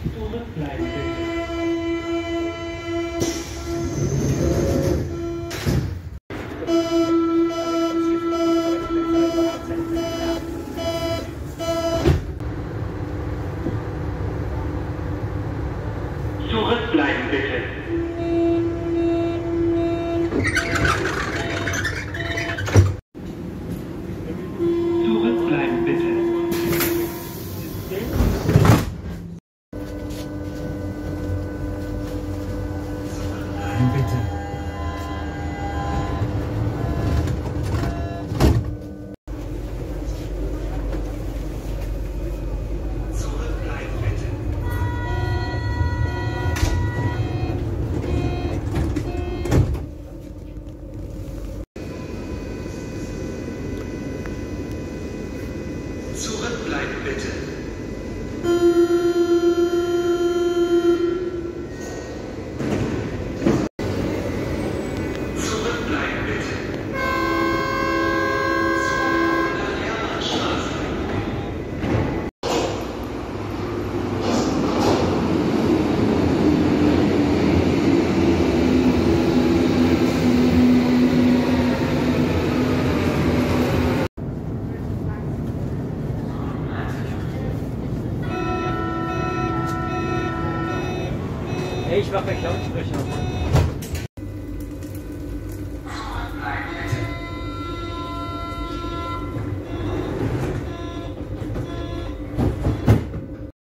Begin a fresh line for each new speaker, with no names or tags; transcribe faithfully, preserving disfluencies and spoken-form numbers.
Zurückbleiben bitte. Zurückbleiben bitte. Zurückbleiben bitte. Zurückbleiben bitte. Zurückbleiben bitte. Zurückbleiben bitte. Zurück nach Hermannstraße.
Ich mache Lautsprecher.